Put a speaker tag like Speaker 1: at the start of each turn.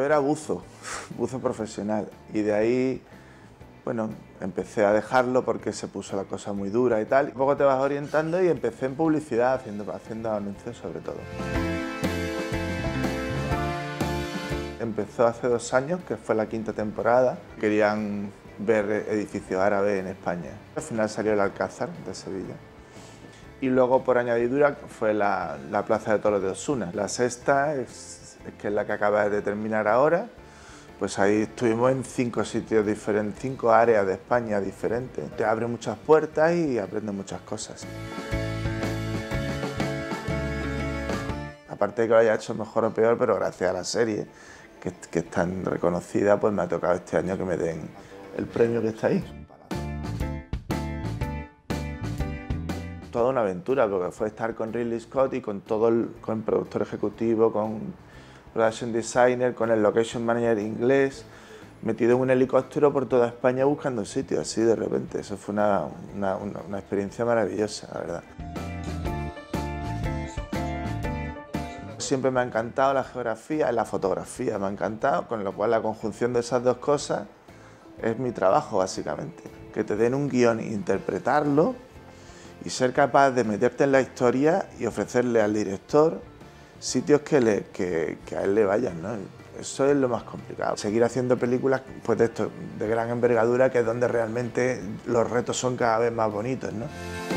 Speaker 1: yo era buzo, buzo profesional, y de ahí, bueno, empecé a dejarlo porque se puso la cosa muy dura y tal. Un poco te vas orientando y empecé en publicidad, haciendo anuncios sobre todo. Empezó hace 2 años, que fue la 5ª temporada. Querían ver edificios árabes en España. Al final salió el Alcázar de Sevilla. Y luego, por añadidura, fue la Plaza de Toros de Osuna. La 6ª, que es la que acaba de terminar ahora, pues ahí estuvimos en 5 sitios diferentes, 5 áreas de España diferentes. Te abre muchas puertas y aprendes muchas cosas. Aparte de que lo haya hecho mejor o peor, pero gracias a la serie, que es tan reconocida, pues me ha tocado este año que me den el premio que está ahí. Toda una aventura, porque fue estar con Ridley Scott y con con el productor ejecutivo, con production designer, con el location manager inglés, metido en un helicóptero por toda España buscando sitios, así de repente. Eso fue una experiencia maravillosa, la verdad. Siempre me ha encantado la geografía y la fotografía, me ha encantado, con lo cual la conjunción de esas dos cosas es mi trabajo, básicamente. Que te den un guión e interpretarlo y ser capaz de meterte en la historia y ofrecerle al director sitios que a él le vayan, ¿no? Eso es lo más complicado. Seguir haciendo películas pues, de gran envergadura, que es donde realmente los retos son cada vez más bonitos, ¿no?